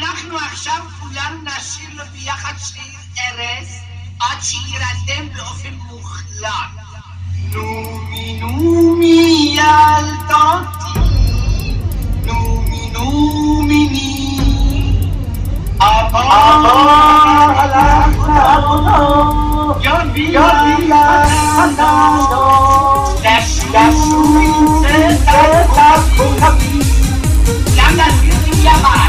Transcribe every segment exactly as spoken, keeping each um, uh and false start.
אנחנו עכשיו כולנו נשאיר לו ביחד שיר ארז עד שירדם באופן מוחלט. נומי נומי ילדתי, נומי נומי ני, אבא הלך לעבודה, יובי חננו, נשגשו עם זה תקובי, למה נראים ימן?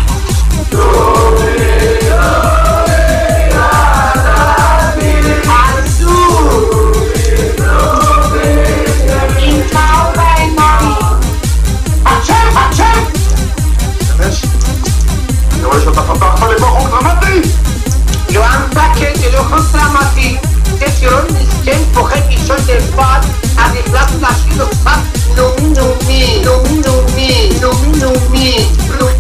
לא המפקד, זה לא חוץ דרמטי. זה טירון מסכן פוחד לישון לבד, אז החלטנו להשאיר לו קצת נומי נומי, נומי נומי, נומי נומי,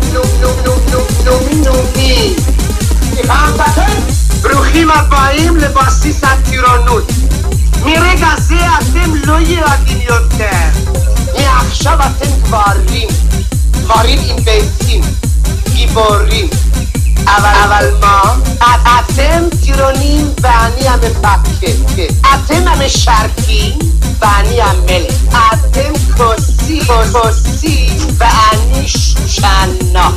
נומי נומי. סליחה המפקד? ברוכים הבאים לבסיס הטירונות. מרגע זה אתם לא ילדים יותר. מעכשיו אתם גברים, גברים עם ביצים, גיבורים. אבל, אבל מה? אתם טירונים ואני המפקד. אתם המשרתים ואני המלך. אתם כוסי, כוסי ואני שושנה.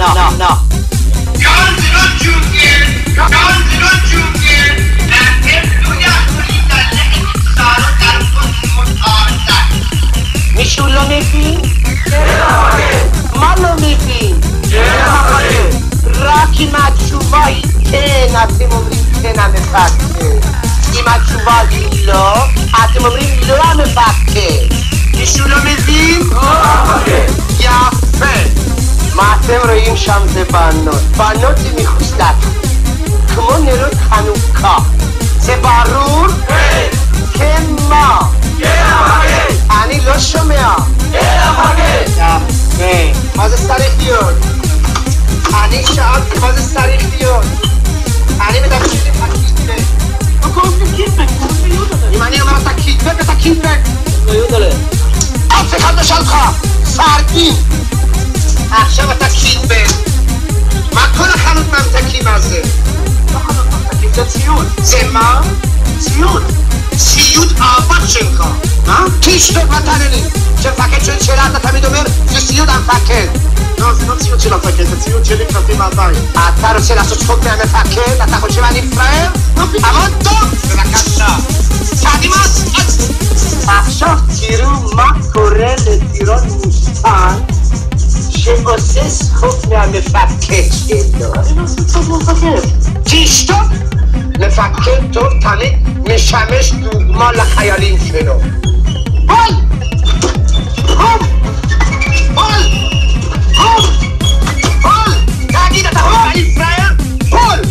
כאן זה לא ג'ונגל, כאן זה לא ג'ונגל. ואתם לא יכולים ללכת לצערות על מותרת. מישהו לא מבין? כן המפקד. מה לא מבין? כן המפקד. רק אם התשובה היא כן, אתם אומרים כן המפקד. אם התשובה היא לא, אתם אומרים לא המפקד. מישהו לא מבין? לא המפקד. יפה. מה אתם רואים שם זה בנות. בנות זה מחוץ לתחום. כמו נרות חנוכה. זה ברור? כן. כן מה? כן המפקד. אני לא שומע. כן המפקד. יפה. מה זה צריך להיות? אני שאלתי מה זה צריך להיות. אני מדבר עם הקיטבק. לא קוראים לי קיטבק, קוראים לי יודלה. אם אני אומר אתה קיטבק, אתה קיטבק. לא יודלה. אף אחד לא שאל אותך, סרטין. עכשיו אתה קיטבק. מה כל החנות ממתקים הזה? לא חנות ממתקים, זה ציוד. זה מה? ציוד. ציוד האבא שלך. מה? תשתוק ותענה. כשמפקד שואל שאלה אתה תמיד אומר זה ציוד המפקד. לא, זה לא ציוד של המפקד, זה ציוד שלי כלפי מהבית. אתה רוצה לעשות צחוק מהמפקד? אתה חושב אני פראייר? אבל טוב! בבקשה. קדימה, עכשיו תראו מה קורה לטירון מושפן שעושה צחוק מהמפקד שלו. אני לא עושה צחוק מהמפקד. תשתוק! מפקד טוב תמיד משמש דוגמה לחיילים שלו. בואי! בואי! בואי! בול! בול! תגיד אתה חושב אני פראייר? בול!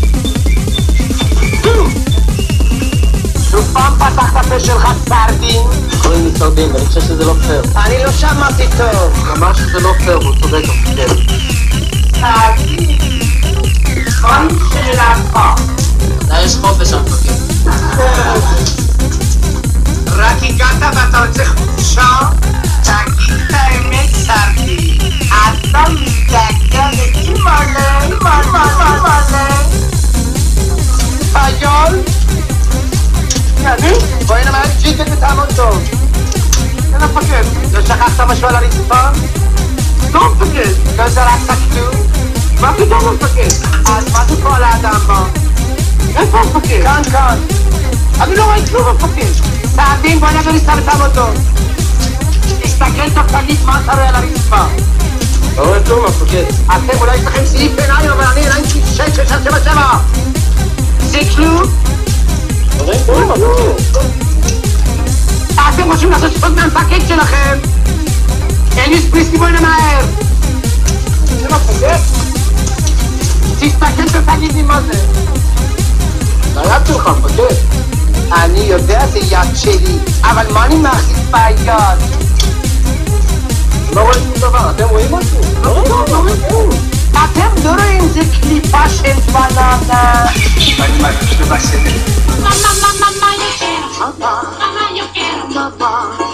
שוב פעם פתח את הפה שלך סרדין? קוראים לי סרדין ואני חושב שזה לא פייר. אני לא שמעתי טוב. ממש שזה לא פייר והוא צודק המפקד. סרדין! זמן שלך. לה יש חופש המפקד. רק הגעת ואתה רוצה חופשה? תגיד את האמת סרדין. אתה מסתכל אימא'לה, אימא'לה, אימא'לה. חייל? יאללה, בואי נאמר ג'יקט ותעמוד טוב. כן המפקד. לא שכחת משהו על הרצפה? לא המפקד. לא זרקת כלום? מה פתאום המפקד? אז מה זה פה על האדם בה? איפה המפקד? כאן, כאן. אני לא רואה כלום המפקד. סעדים, בואי נאמר נסתם ותעמוד טוב. תסתכל טוב, תגיד מה אתה רואה על הרצפה. לא רואה כלום, המפקד. אתם אולי יש לכם סעיף בעיניים, אבל אני עיניים שש, שש, שש, שבע, שבע. זה כלום? לא רואה כלום, המפקד. אתם רוצים לעשות שפות מהמפקד שלכם? אליוס פריסקי בואי נמהר. זה מפקד? תסתכל ותגיד לי מה זה. זה היד שלך, מפקד. אני יודע זה יד שלי, אבל מה אני מחזיק ביד? לא רואים שום דבר, אתם רואים משהו? לא רואים, לא רואים כלום. אתם לא רואים זה קליפה של בננה. אני מרגיש לבסדר. ממא, ממא, ממא, yo quiero. Mamá, yo quiero. Mamá.